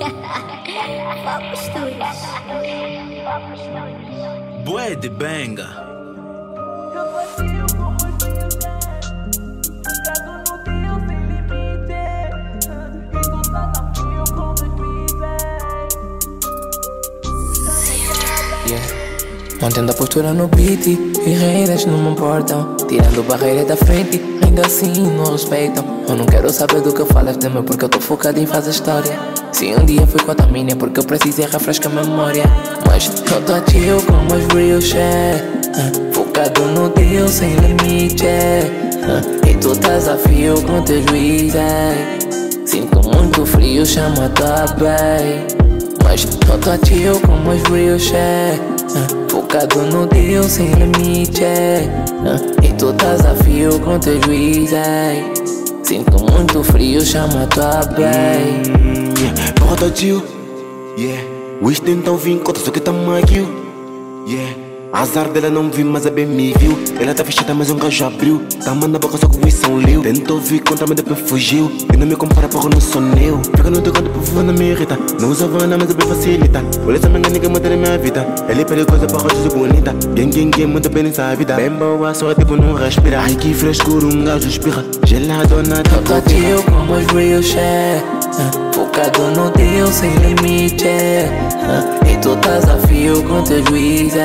Bué de benga. Mantendo a postura no beat e reiras não me importam. Tirando barreira da frente, ainda assim não respeitam. Eu não quero saber do que falas de mim porque eu tô focado em fazer história. Se um dia fui com a tua mina é porque eu precisei refrescar a memória. Mas eu tô chill como os real shit, focado no deal sem limite, e tu estás a fio com teus juízes. Sinto muito frio, chama a tua bem. Mas eu tô chill como os real shit, focado no deal sem limite, e tu estás a fio com teus juízes. Sinto muito frio, chama a tua bem. Porra tá tio, yeah. O isto então vim conta, só que tá maquio, yeah. Azar dela não vi, mas a bem me viu. Ela tá fechada, mas um gajo abriu. Tá manda boca só com isso um liu. Tentou vir contra, mas depois fugiu. E não me compara, porra, não sou eu. Fica no teu canto, por favor, não me irrita. Não usa vana, mas é bem facilita. Olha essa minha nigga, mantém minha vida. Ela é perigosa, porra, de bonita. Gang, muito bem nessa vida. Bem boa, só tipo não respira. Ai que frescura, um gajo espirra. Geladona, tá eu tô chill como os real shit, focado no deal sem limite, e tu estás a fio com teus juízes.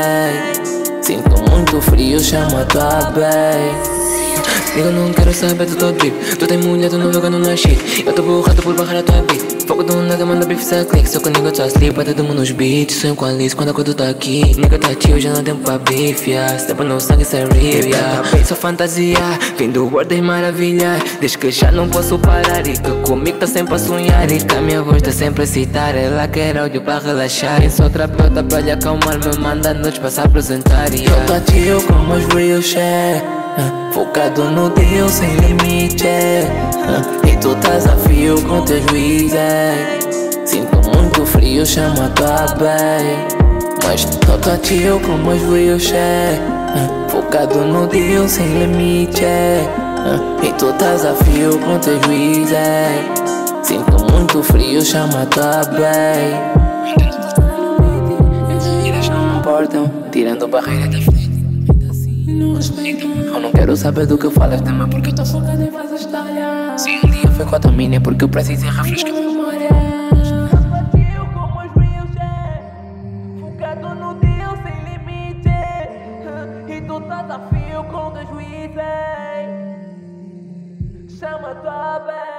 Sinto muito frio, chama a tua bem. Digo, não quero saber do teu drip. Tu tem mulher, tu não jogando na shit. Eu tô borrado por barrar a tua beat. Foco do nada, manda beef, só clique. Só comigo só sleep, bate todo mundo nos beats. Sonho com a Alice quando a coisa tá aqui. Nigga tá chill, já não tem pra beef, yeah. Step no sangue, sem rip, yeah. Só fantasia, vem do world das maravilhas. Desde que já não posso parar e que comigo tá sempre a sonhar. E que a minha voz tá sempre a citar. Ela quer áudio pra relaxar. E sou terapeuta pra lhe acalmar. Me manda noites pra se apresentar, yeah. Eu tô chill como os real shit, focado no deal sem limite, e tu estás a fio com teus juízes. Sinto muito frio, chama a tua bem. Mas eu tô chill como os real shit, focado no deal sem limite, e tu estás a fio com teus juízes. Sinto muito frio, chama a tua bem. Eles não me importam, tirando barreira da frente. Não respeitam. Eu não quero saber do que falas de mim porque eu tô focado em fazer história. Se um dia foi com a tua mina é porque eu precisei refrescar a memória. Como os real shit, focado no deal sem limite, e tu estás a fio com teus juízes. Chama a tua bem.